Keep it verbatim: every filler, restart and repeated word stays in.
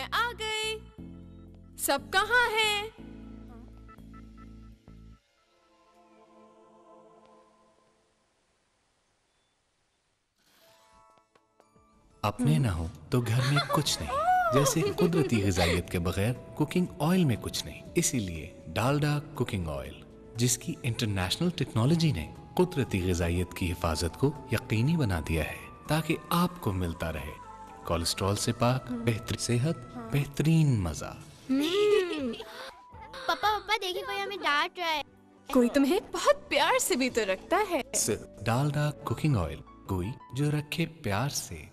मैं आ गई। सब कहाँ हैं? अपने ना हो तो घर में कुछ नहीं, जैसे कुदरती ग़िज़ाइयत के बगैर कुकिंग ऑयल में कुछ नहीं। इसीलिए डालडा कुकिंग ऑयल, जिसकी इंटरनेशनल टेक्नोलॉजी ने कुदरती ग़िज़ाइयत की हिफाजत को यकीनी बना दिया है, ताकि आपको मिलता रहे कोलेस्ट्रॉल से पाक बेहतर सेहत, बेहतरीन मजा। पापा पापा देखिए, कोई हमें डांट रहा है। कोई तुम्हें बहुत प्यार से भी तो रखता है। सिर्फ डालडा कुकिंग ऑयल, कोई जो रखे प्यार से।